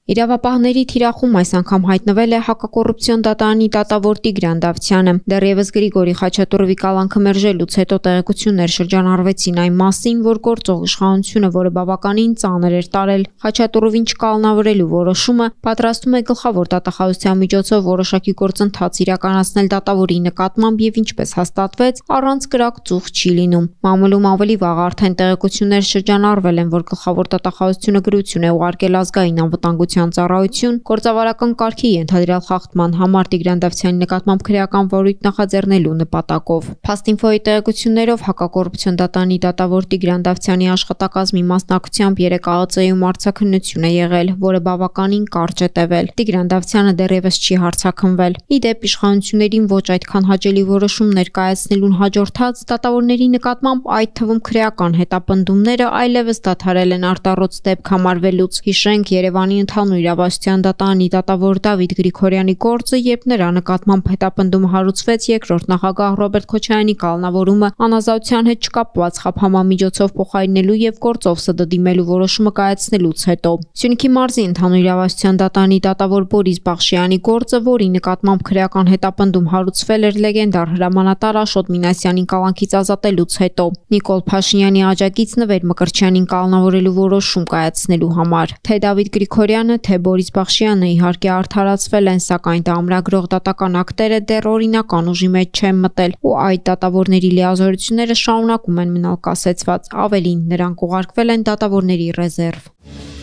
Իրավապահների թիրախում այս անգամ հայտնվել է հակակոռուպցիոն դատարանի դատավոր Տիգրան Դավթյանը։ Դեռևս Գրիգորի Խաչատուրովի կալանքը մերժելուց հետո տեղեկություններ շրջանառվեցին այն մասին, որ գործող իշխանությունը, որը բավականին ծանր էր տարել Խաչատուրովին չկալանավորելու որոշումը, պատրաստում է գլխավոր դատախազության միջոցով որոշակի գործընթաց իրականացնել դատավորի նկատմամբ եւ ինչպես հաստատվեց, առանց կրակ ծուխ չի լինում։ Մամուլում ավելի վաղ արդեն տեղեկություններ շրջանառվել են, որ գլխավոր դատախազությունը գրություն է ուղարկել ազգային անվտանգության ծառայություն գործավարական կարգի ենթադրյալ խախտման համար Տիգրան Դավթյանի նկատմամբ քրեական որույթ նախաձեռնելու նպատակով։ Փաստինֆոյի տեղեկություններով հակակոռուպցիոն դատարանի դատավոր Տիգրան Դավթյանի աշխատակազմի մասնակցությամբ 3 ԱԱԾ-ում արձակնություն է եղել, որը բավականին կարճ է տևել։ Տիգրան Դավթյանը դեռևս չի հարձակվվել։ Ի դեպ, իշխանություններին ոչ այդքան հաճելի որոշում ներկայացնելուն հաջորդած դատավորների նկատմամբ, այդ թվում քրեական հետապնդումները այլևս դադարել են արտառոց դեպք համարվելուց։ Հիշենք Երևանի ընդհանուր իրավասության դատարանի դատավոր Դավիթ Գրիգորյանի գործը, երբ նրա նկատմամբ հետապնդումը հարուցվեց երկրորդ նախագահ Ռոբերտ Քոչարյանի կալանավորումը անազատության հետ չկապված խաբհամամիջոցով փոխարինելու եւ գործով ՍԴ դիմելու որոշումը կայացնելուց հետո։ Սյունիքի մարզի ընդհանուր իրավասության դատարանի դատավոր Բորիս Բախշյանի գործը, որի նկատմամբ քրեական հետապնդում հարուցվել էր լեգենդար հրամանատար Աշոտ Մինասյանին կալանքից ազատելուց հետո, Նիկոլ Փաշինյանի աջակից Նվեր Մկրտչյանին կալանավորելու որոշում կայացնելու համար։ Թե Դավիթ Գրիգորյանը, թե Բորիս Բախշյանը իհարկե արդարացվել են, սակայն դա ամրագրող դատական ակտերը դեռ օրինական ուժի մեջ չեն մտել, ու այդ դատավորների լիազորությունները շարունակում են մնալ կասեցված։ Ավելին, նրանք ուղարկվել են դատավորների ռեզերվ։